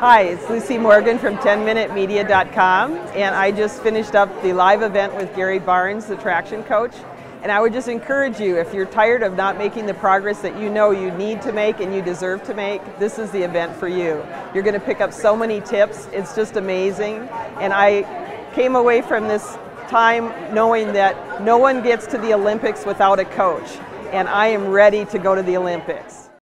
Hi, it's Lucy Morgan from 10minutemedia.com, and I just finished up the live event with Gary Barnes, the traction coach. And I would just encourage you, if you're tired of not making the progress that you know you need to make and you deserve to make, this is the event for you. You're going to pick up so many tips. It's just amazing. And I came away from this time knowing that no one gets to the Olympics without a coach. And I am ready to go to the Olympics.